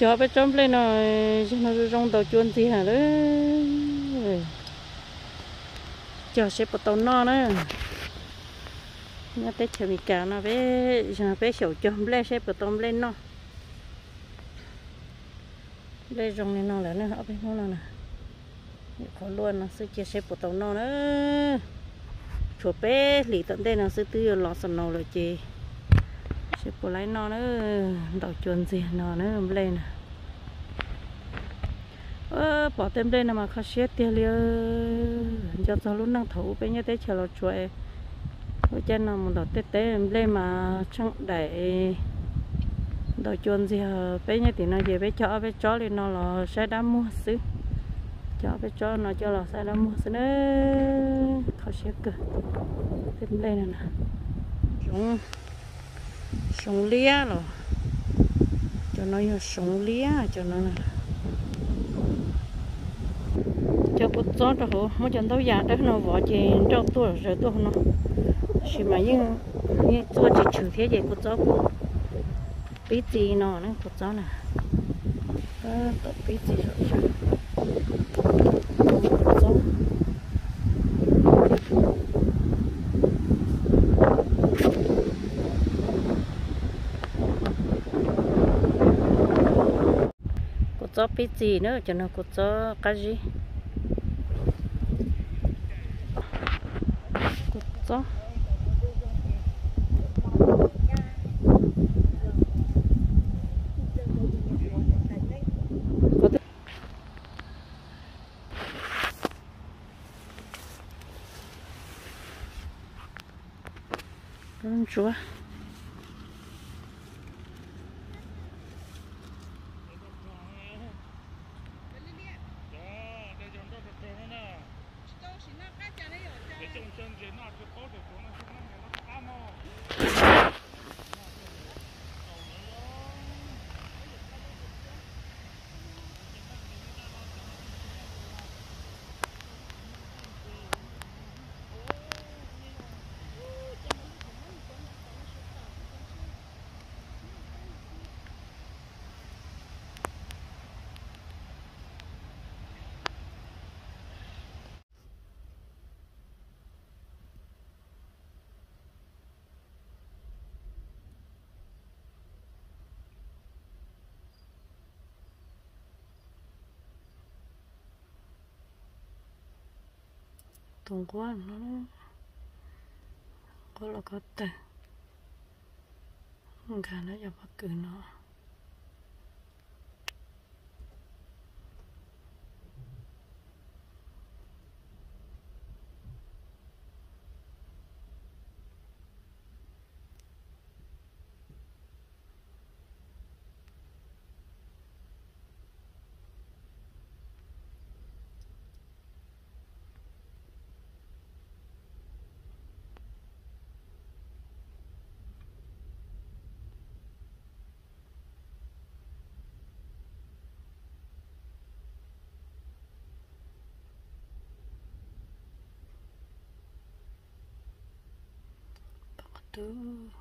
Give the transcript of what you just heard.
cho bé trống lên nó cho nó rong tàu chuồn gì hả đó cho sẽ bắt tàu no nữa nhớ tết chờ mình cả nó bé cho bé sầu cho lên sẽ bắt tàu lên no lên rong lên no là nó họ bên nó nè có luôn nó sẽ chia sẽ bắt tàu no nữa chuột bé lì tận đây nó sẽ tư lọ sần nâu rồi chị sẽ bắt lấy no nữa tàu chuồn gì nó nữa lên nè bỏ thêm đây là mà khó xếp tiền liền cho cháu lúc năng thủ bây giờ tới chờ lo chuối ở trên là một đợt tết tết lên mà trong đẩy đợt chuồn gì hả bây giờ thì nó về bé chó lên nó là xe đám mua xứ chó bé chó nó cho là xe đám mua xứ nữa khó xếp cơ thêm đây nè súng lia rồi cho nó vô súng lia cho nó nè cho cột gió cho họ mỗi trận đấu giả đó nó vỏ chỉ trong tuổi rồi tôi nó chỉ mà nhưng tôi chỉ trừ thế vậy cột gió của biết gì nó cột gió nè tập biết gì rồi cột gió cột gió biết gì nữa cho nó cột gió cái gì gió con chúa tùng quá nó có là có tệ cả nó giờ bắt cử nó tu